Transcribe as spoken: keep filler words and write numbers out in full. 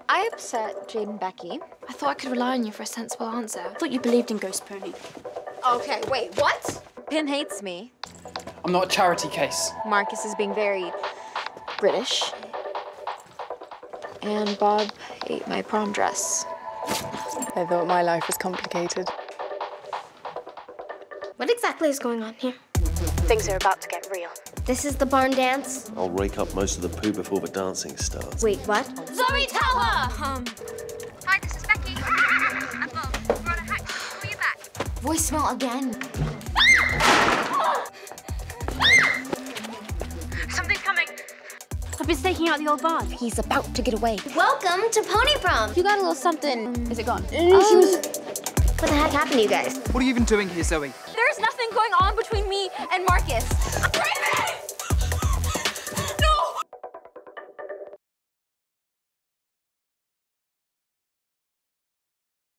I upset Jade and Becky. I thought I could rely on you for a sensible answer. I thought you believed in Ghost Pony. Okay, wait, what? Pin hates me. I'm not a charity case. Marcus is being very British. And Bob ate my prom dress. I thought my life was complicated. What exactly is going on here? Things are about to get real. This is the barn dance? I'll rake up most of the poo before the dancing starts. Wait, what? Zoe, tell her! Um, Hi, this is Becky. I'm Bob. We're on a hack. Call you back. Voicemail again. Something's coming. I've been staking out the old barn. He's about to get away. Welcome to Pony Prom! You got a little something. Is it gone? Um, what the heck happened to you guys? What are you even doing here, Zoe? there's nothing going on between me and Marcus.